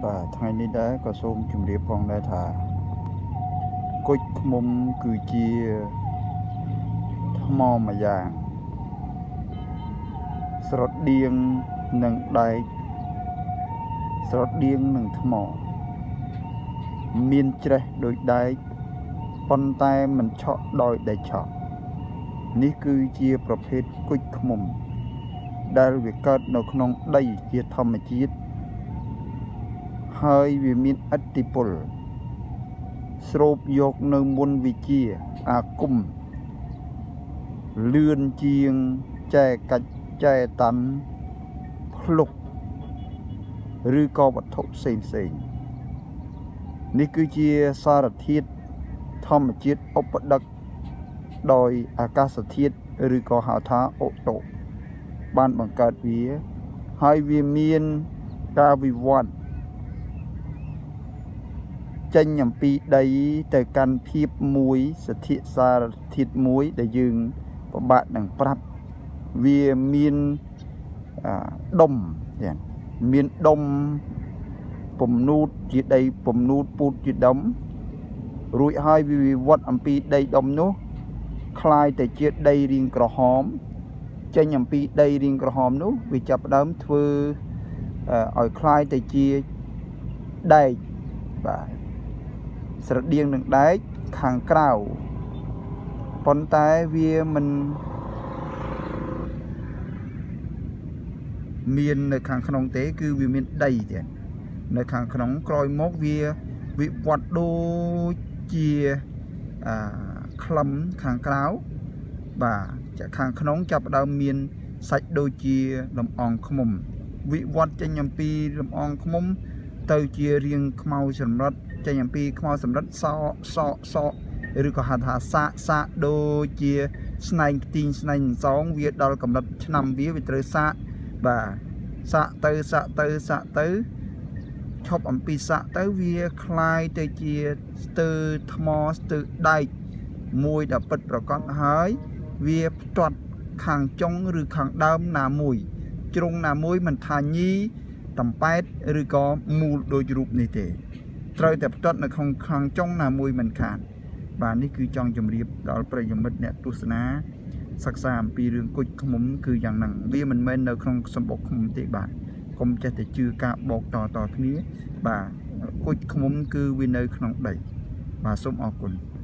ថ្ងៃនេះដែរក៏សូមជម្រាបផងដែរថាគុជឃ្មុំគឺជាថ្មមួយយ៉ាងស្រដៀងនឹងដែកស្រដៀងនឹងថ្មមានច្រេះដូចដែកប៉ុន្តែមិនឆក់ដោយដែកឆក់នេះគឺជាប្រភេទគុជឃ្មុំដែលវាកើតនៅក្នុងដីជាធម្មជាតិហើយវាមានឥទ្ធិពលស្រូបយកនៅមុនវិជាអាគមលឿនជាងចែកាច់ចែតាន់ភ្លុកឬក៏វត្ថុផ្សេងនេះគឺជាសារធាតុធម្មជាតិឧបដឹកដោយអាកាសធាតុឬក៏ហៅថាអូតូបានបង្កើតវាហើយវាមានការវិវត្តចេញអំពីដីទៅកាន់ភាពមួយសទ្ធិសារធាតុមួយដែលយើងពិបាកនឹងប្រាប់វាមានដុំយ៉ាងមានដុំពំនូតជាដីពំនូតពូតជាដុំរួចហើយវាវិវត្តអំពីដីដុំនោះคล้ายទៅជាដីរាងក្រហមចេញអំពីដីរាងក្រហមនោះវាចាប់ផ្ដើមធ្វើឲ្យคล้ายទៅជាដែកបាទស្រដៀងនឹងដែកខាងក្រៅប៉ុន្តែវាមិនមាននៅខាងក្នុងទេគឺវាមានដីទៀតនៅខាងក្នុងក្រោយមកវាវិវត្តដូចជាក្លឹមខាងក្រៅបាទខាងក្នុងចាប់ផ្ដើមមានសាច់ដូចជាលំអងឃ្មុំវិវត្តចេញអំពីលំអងឃ្មុំទៅជារាងខ្មៅសម្រិតចេញអំពីខ្មៅសម្រិតសក់ឬក៏ហៅថាសាកដូចជាស្នែងខ្ទីងស្នែងសងវាដល់កម្រិតឆ្នាំវាត្រូវសាកបាទសាកទៅឈប់អំពីសាកទៅវាคล้ายទៅជាស្ទើរថ្មស្ទើរដែកមួយដែលពិតប្រកបហើយវាផ្ទាត់ខាងចុងឬខាងដើមណាមួយជ្រុងណាមួយមិនថាញីតំប៉ែតឬក៏មូលដូចរូបនេះទេត្រូវតែផ្ទាត់នៅក្នុងខាងចុងណាមួយមិនខានបាទនេះគឺចង់ជម្រាបដល់ប្រិយមិត្តអ្នកទស្សនាសិក្សាអំពីរឿងគុជឃ្មុំគឺយ៉ាងហ្នឹងវាមិនមែននៅក្នុងសម្បុកឃ្មុំទេបាទកុំចេះតែជឿការបោកតគ្នាបាទគុជឃ្មុំគឺវានៅក្នុងដីបាទសូមអរគុណ